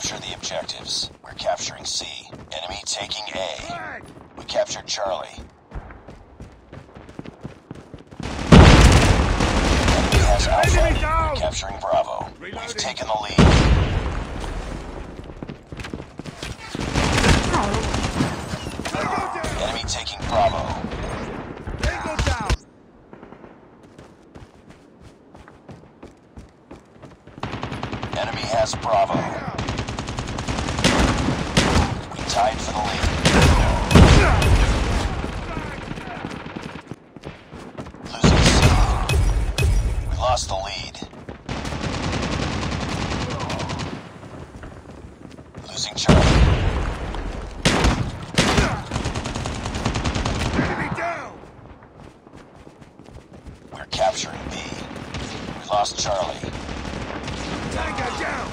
Capture the objectives. We're capturing C. Enemy taking A. We captured Charlie. Enemy has Alpha. We're capturing Bravo. We've taken the lead. Enemy taking Bravo. Tango down. Enemy has Bravo. We tied for the lead. Losing C. We lost the lead. Losing Charlie. Enemy down. We're capturing B. We lost Charlie. Tango down.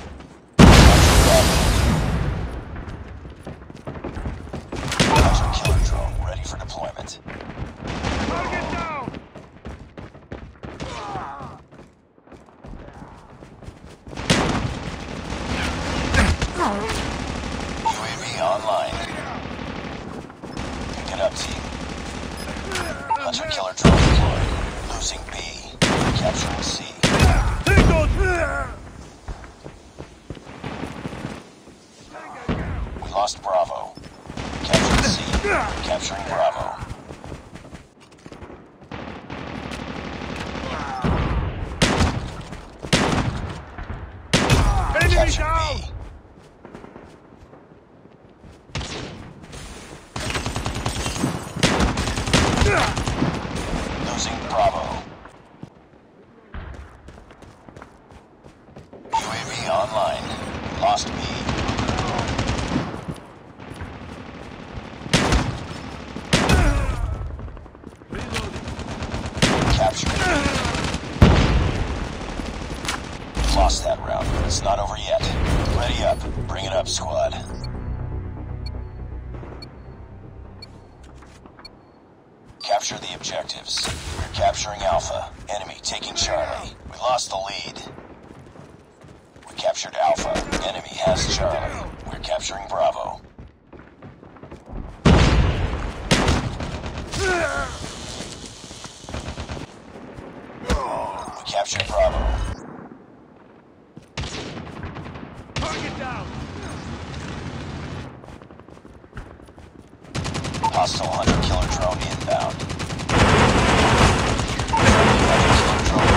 Hunter killer drone ready for deployment. Target down. UAV online. Pick it up, team. Hunter killer drone deployed. Losing B. Capturing C. Tango. We lost Bravo. Capturing C. Capturing Bravo. Enemy Captured down. B. Losing Bravo. UAV online. Lost B. Captured B. Lost that round, but it's not over yet. Ready up. Bring it up, squad. Capture the objectives. We're capturing Alpha. Enemy taking Charlie. We lost the lead. We captured Alpha. Enemy has Charlie. We're capturing Bravo. We captured Bravo. Target down. Hostile hunter killer drone inbound. Hunter killer drone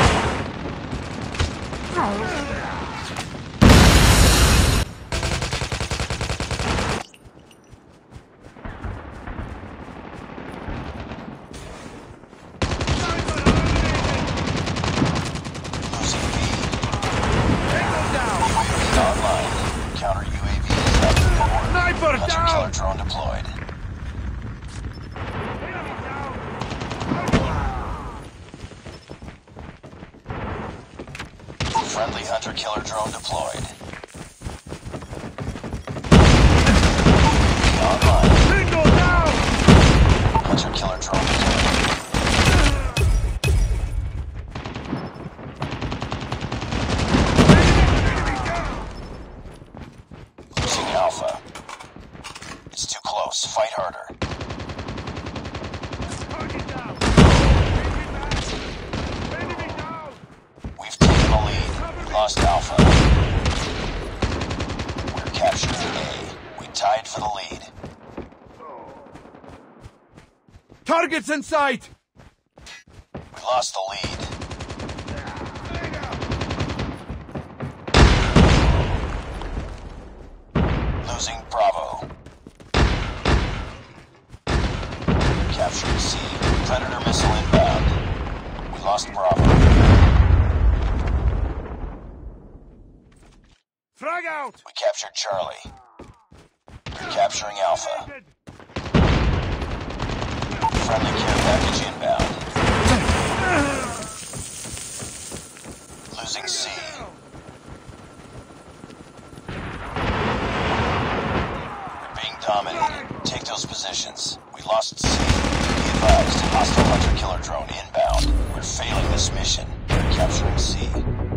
losing B. Tango down. UAV online. Counter UAV is up to the board. Sniper Hunter down. killer drone deployed. Enemy down. Friendly hunter killer drone deployed. UAV online. Tango down. Hunter killer drone deployed. Enemy down. Losing Alpha. It's too close. Fight harder. Target down. Enemy down. We've taken the lead. We lost Alpha. We're capturing A. We tied for the lead. Targets in sight. We lost the lead. Losing Bravo. Capturing C. Predator missile inbound. We lost Bravo. Frag out. We captured Charlie. We're capturing Alpha. Friendly care package inbound. Losing C. We're being dominated. Take those positions. We lost C. Be advised, hostile hunter killer drone inbound. We're failing this mission. We're capturing C.